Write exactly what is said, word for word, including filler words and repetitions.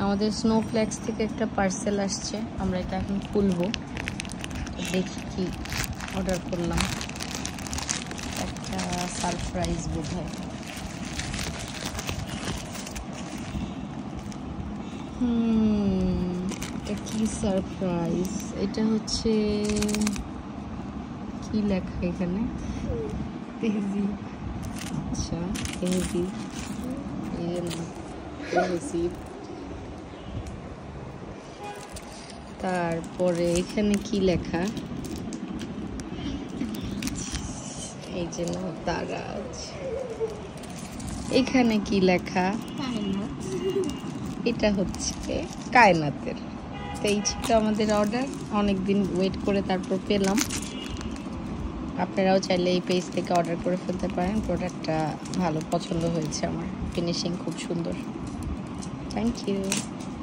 আমাদের স্নোফ্লেক্স থেকে একটা পার্সেল আসছে, আমরা এটা এখন খুলবো। দেখি কি অর্ডার করলাম, একটা সারপ্রাইজ বোধহয়। হুম এটা কি সারপ্রাইজ? এটা হচ্ছে কি লেখা এখানে? তেহজি। আচ্ছা তেহজি, এই না তেহজি। তারপরে এখানে কি লেখা? এই যে না তারাজ। এখানে কি লেখা? এটা হচ্ছে কায়নাতের। তো এই ছিল আমাদের অর্ডার, অনেকদিন ওয়েট করে তারপর পেলাম। আপনারাও চাইলে এই পেজ থেকে অর্ডার করে ফেলতে পারেন। প্রোডাক্টটা ভালো পছন্দ হয়েছে আমার, ফিনিশিং খুব সুন্দর। Thank you.